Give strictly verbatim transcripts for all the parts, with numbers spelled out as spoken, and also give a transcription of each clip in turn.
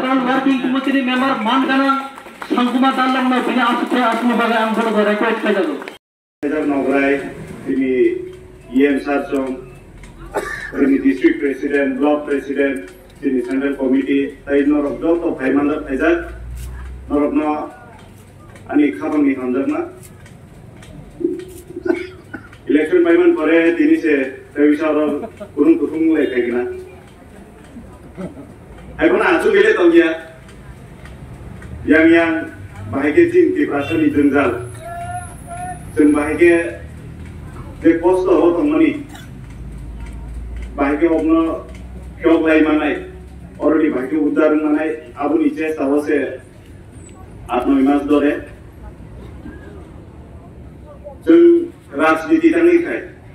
Working Committee member Mangana Sangkuma Dalam no bina asupre asmu bagai angkolo gore ko ekta jago. Pedar Nograi, ini E M Sarjong, ini District President, Block President, ini Central Committee, tapi norok dok to Paimandar Pajak, norok no, ani khabang ni hamdar na. Election Paiman pore ini se, tapi sahaja kurung kurung leh kayak gina. Ayo na acu gile tong ya, yang yang bahagia jin di perasaan di jenggal, jeng bahagia de posto ho tong mani, bahagia opno kyok lay manai, already bahagia udar manai, abu niche tahu se, atno imas dore, jeng राजनीति तंगी खाए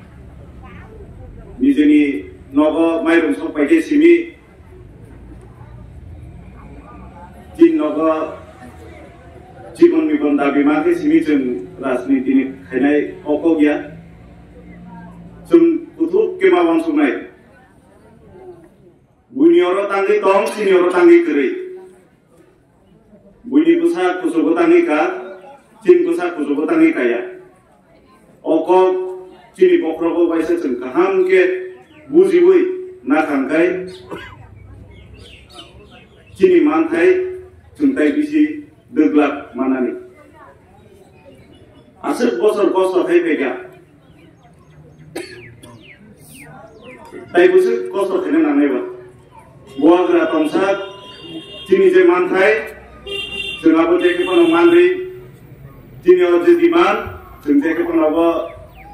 निजेनी नगो माइरं सो पाइके सिमी जिन नगो जीवन निबन दाबी माके सिमी जों राजनीति नि खायनाय अको गया जों कुथुक केमा बांसुनाय बुनियारो तांगी तंग सिनियारो तांगी करै बुनि कुसा कुसुबो तांगी का जिन कुसा कुसुबो तांगी काया Oko cini pokrobo baisa ceng kaham ke buzi bui na kangkai cini mantai cengtai bisi deglak manani asal bosor bosor hai pega tai busuk bosor kena nangai ba gua gra tomsak cini je mantai cengapo je ke pano mandri cini oje diman Jengke ke pengawa,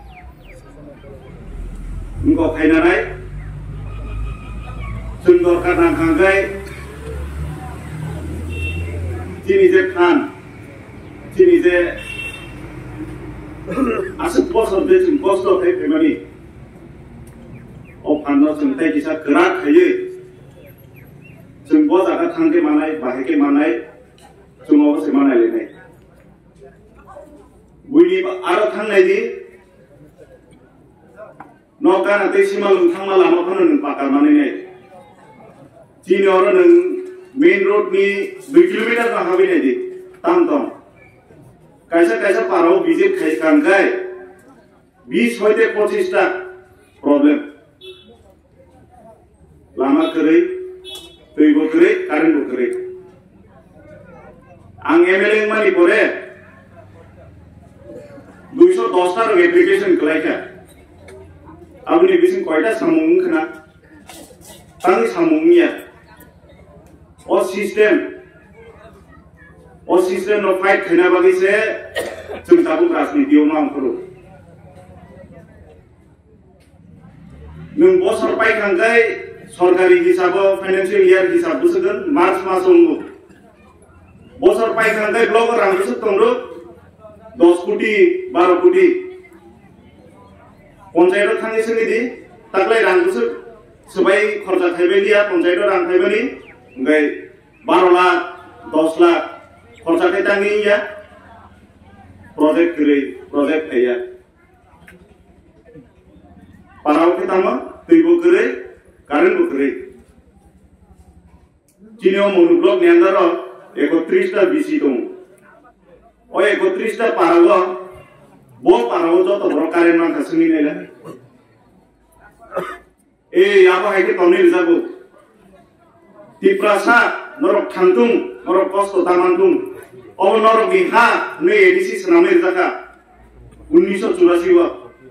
engkau kainan ay, jengkor kadang kangkai, cini je kan, cini je asap bosor je jeng bosor tay pemani, opano jeng tay kisah gerak haye, jeng bos akan tangke manai, bahake manai, cuma bos manai lenai. Wini aro thang nai di, noka nanti simal thang malam apa nung pakar mana ni? Cini orang nung main road ni dua kilometer kah habis ni di, tam tam. Kaisa kaisa parau visit kai kangkai, bis hoite pochin sta problem. Lama kerai, tuibo kerai, karen bo kerai. Ang M L A mani pore. দুইশো দশটার application কলাইকা আপনি বিসিং কয়টা সামুং খানা তাंग সামুংনিয়া ও system ও সিস্টেম নো ফাইট খানা বাগিছে जों दाबो राजनीतियाव नाम करो नों बसर पाइखांगाय सरकारि हिसाबाव फाइनान्शियल इयार हिसाब बुसगोन मार्च मासाव बसर पाइखांगाय ब्लक रांगसो तंरो दस कोटी बारह कोटी पंचायत थांगे संगे दी तकलाय रांगसो सबाय खर्चा थाइबाय दिया पंचायत रां थाइबानि ओमफ्राय बारह लाख दस लाख खर्चा थाइ तांगिया प्रोजेक्ट करे प्रोजेक्ट थाया पाराव के तामा दैबो करे कारेन्ट बो करे चिनियाव मनु ब्लक नेंदार एकत्रिश टा बीसी दं ओ एकत्रिश टा पाराव बो पाराव जत बर कारेन्ट मान थासनि नायला ए याबो हायके तनि जागो तिप्रासा नरक थांतुं नरक कष्ट दामानतुं ओ नरक बिहा नै एडिसि सनामे जाका उन्नीस सौ चौरासी वा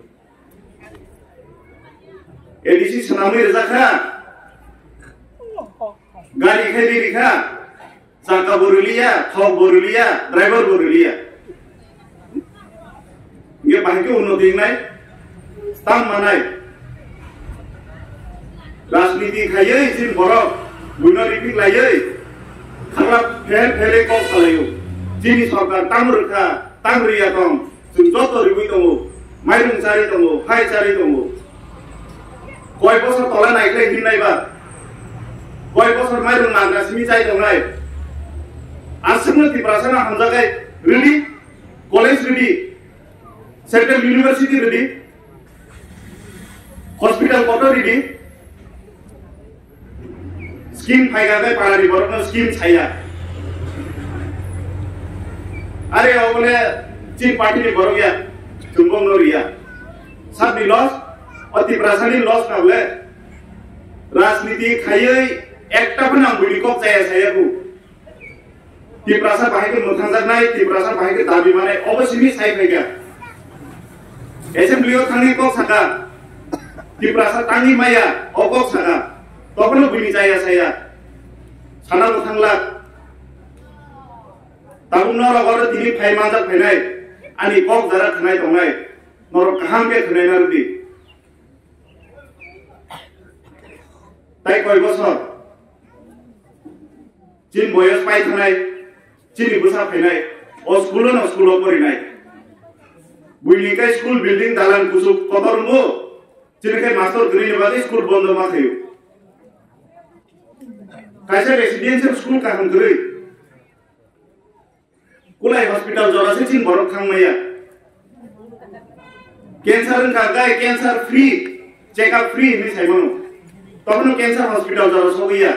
एडिसि सनामे जाका गाड़ी खेली रिखा जाका बोरुलिया थक बोरुलिया ड्राइवर बोरुलिया ये बाहेके उन्नति नाय ताम मानाय राजनीति खायै जिन बरक बुइनो रिपिक लायै खाला फेर फेरे को खालायो जिनि सरकार ताम रोखा ताम रिया दं जों जत रिबुइ दङ माइरं चारि दङ फाइ चारि दङ कय बছর तला नायख्लाय हिननायबा कय बছর माइरं नाग्रा सिमि जाय दंनाय आसमनो तिब्रासाना हामजागाय रेडी कलेज रेडी सेंट्रल यूनिवर्सिटी रेडी हॉस्पिटल कत रेडी स्किम फाइगाखै पालारि बरकनो स्किम छाया अरे ओबले चिन पार्टी बरगिया जुंबंग नरिया साबनि लस अति प्रासानि लस नावले राजनीति खायै एकटा पनि आं बुनि कक जाया सायाखौ ति प्रासा बाहायखौ मोखांजानाय ति प्रासा बाहायखौ दाबि माने अबसिनि साइ फैगा एसेम्ब्लियाव थांनि कक साका ति प्रासा तांनि माया अकक साका तखनो बुनि जाया साया सानाव थांला ताबुं नरगर तिनि फाइ माजाक फैनाय आनि कक जारा थानाय दंनाय नरक काहाम बे थानाय नारुदि ताई कय बছর चिन बयस पाइ थानाय चिनि बुसा फैनाय अ स्कुल न स्कुल परिनाय बुइनिकै स्कुल बिल्डिं दालान कुसुक कतरमु चिनकै मास्टर ग्रीन बादि स्कुल बन्द मा थयो काइसे रेसिडेन्शियल स्कुल काहम गरै कुलाई हस्पिटल जरासे चिन बरक खांमाया कैंसर का गाय कैंसर फ्री चेकअप फ्री नि साइमनो तखनो कैंसर हस्पिटल जरा सगैया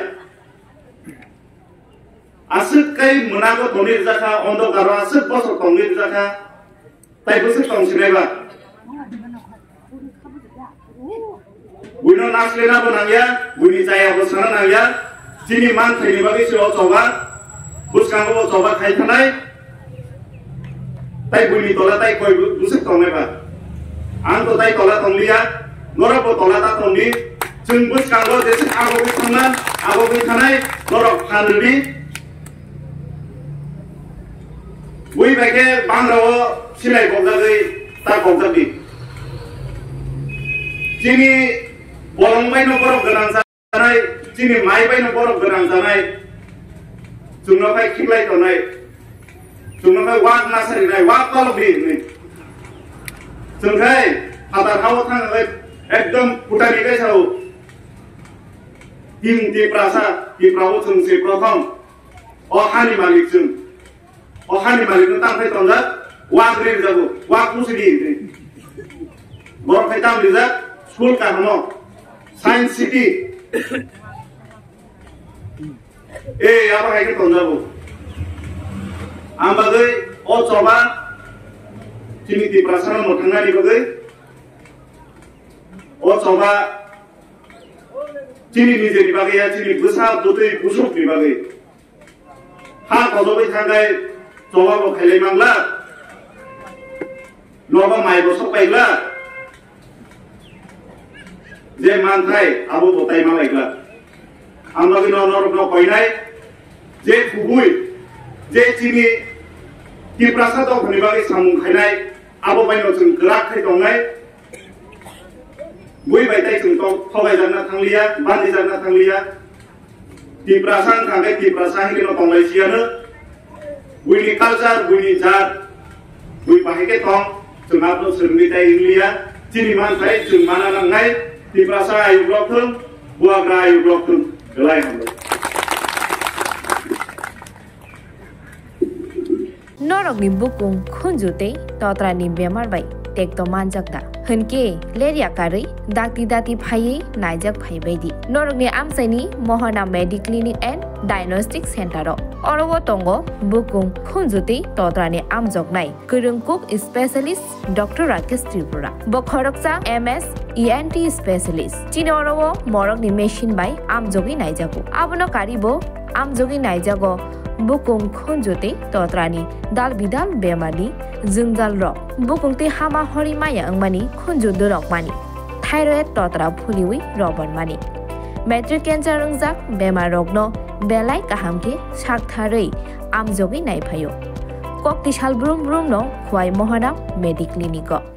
आसुकै मोनागो तनिर जाखा अंधकार आसुक बसर तंगिर जाखा ताइबोसो तंसिनायबा बुइनो नासलेना बनांया बुइनि जाया बसना नांया जिनि मान थैनि बागै सो चौबा बुसकांगो चौबा खाइथानाय ताइ बुइनि तला ताइ कय बुसक तंनायबा आं तो ताइ तला तंलिया नरब तला ता तंनि जों बुसकांगो जेसे आगो थांना आगो थानाय नरब खाननि बुइ बागे बांग्राव सिलाय बगजागै ता बगजाबि जिनि बलंबाय न बरफ गोनां जानाय जिनि माइबाय न बरफ गोनां जानाय जोंनावहाय खिलाय तनाय जोंनावहाय वाक नासारिनाय वाक कलबि नै जोंखाय हादाराव थांनाय एकदम भुटाननि गायसाव टिम ति प्रासा ति प्राव जों से प्रथम अ हानि मालिक जों अ हानि मालिक न तांफाय तंजा वाक रे जाबो वाक मुसिदि बरफाय ताम लिजा स्कुल का हमो साइंस सिटी ए आबा हायके तंजाबो आमबागै अ चबा चिनि ति प्रासा मोथांगानि बागै अ चबा चिनि निजेनि बागै या चिनि बुसा दुतै बुसुकनि बागै हा गजबै थांगाय चबाबो खायलाय मांला नबा माइबो सपायला जे मानथाय आबो बताय मालायग्ला आमबागै न नरक न कयनाय जे खुबुय जे चिनि ति प्रासा दखनि बागै सामुं खायनाय आबो बायनो जों ग्राखै दंनाय बुइ बायताय जों तो थबाय जाना थांलिया बानि जाना थांलिया ति प्रासा थांगाय ति प्रासा हिनो दंलायसियानो बुइनि कालचार बुइनि जात बुइ बाहायके दं जों आबो सोरनि ताय इंलिया चिनि मानथाय जों माना नांनाय ति प्रासा आयु ब्लकथों बुआग्रा आयु ब्लकथों गलाय हमबाय नरकनि बुकुं खुनजुते तत्रानि बेमार बाय टेक्तो मानजाकता हनके लेरिया कारै दाति दाति फायै नायजाक फायबायदि नरकनि आमसाइनि महना medi clinic and diagnostic centre अरवो तंगो बुकुं खुनजुते तत्रानि आमजकनाय गोरोंकुक स्पेशलिस्ट डॉक्टर राकेश त्रिपुरा बखरकसा एमएस ईएनटी स्पेशलिस्ट चिन अरवो मरकनि मेशिन बाय आमजगि नायजाको आबनो कारिबो आमजगि नायजागो बुकुं खुनजुते तत्रानि दाल बिदाल बेमारनि जोंजाल रक बुकुंते हामा हरि माया अंगमानि खुनजुदो रकमानि थायरॉइड तत्रा फुलिवि रबन मानि मेट्रिक कैंसर रंजाक बेमार रगनो बेलाय काहामके साकथारै आमजगि नायफायो कक्तिसाल ब्रुम ब्रुम नो खुवाय महना मेडि क्लिनिक